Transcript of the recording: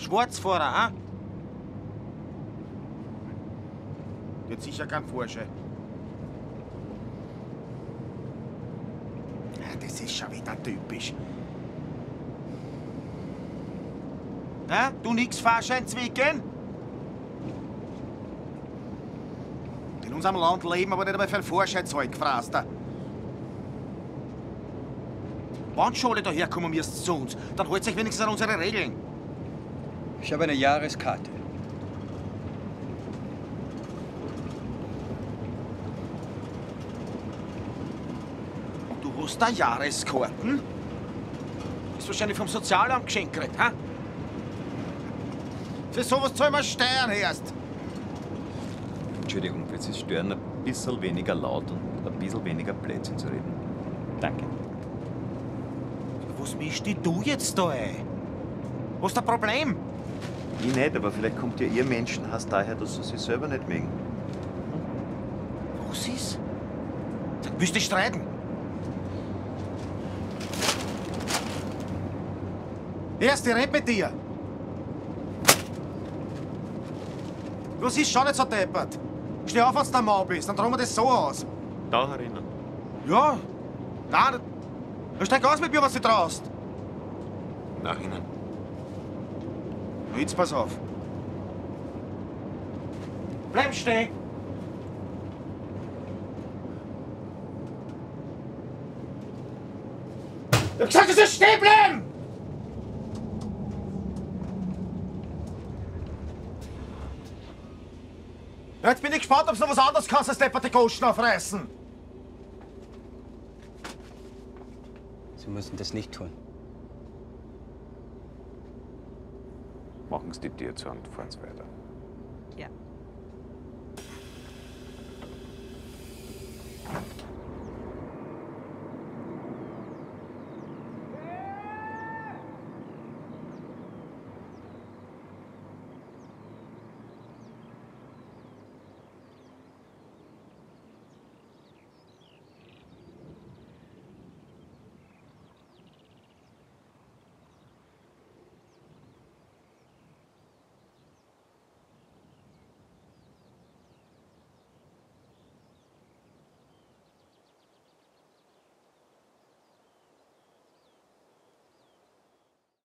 Schwarzfahrer, ha? Die hat sicher keinen Führerschein. Ja, das ist schon wieder typisch. Na, du nix Fahrschein zwicken? In unserem Land leben aber nicht einmal für ein Fahrscheinzeug, Fraster. Wenn schon alle daherkommen müsst zu uns, dann haltet euch wenigstens an unsere Regeln. Ich habe eine Jahreskarte. Du hast da Jahreskarten? Ist wahrscheinlich vom Sozialamt geschenkt gekriegt, ha? Für sowas zahlen wir Steuern erst. Entschuldigung, wird es stören, ein bisschen weniger laut und ein bisschen weniger Blödsinn zu reden. Danke. Was mischst du jetzt da ein? Was ist das Problem? Ich nicht, aber vielleicht kommt ja ihr Menschenhass daher, dass sie sich selber nicht mögen. Was ist? Willst du streiten? Erst, ich red mit dir. Was ist schon nicht so deppert? Steh auf, wenn du der Mann bist, dann tragen wir das so aus. Da herinnen. Ja? Nein, dann steig aus mit mir, was du traust. Nach innen. Jetzt pass auf. Bleib stehen. Ich hab gesagt, du sollst stehen bleiben! Jetzt bin ich gespannt, ob du noch was anderes kannst als depperte Goschen aufreißen. Sie müssen das nicht tun. Machen Sie die Tür zu und fahren Sie weiter. Ja.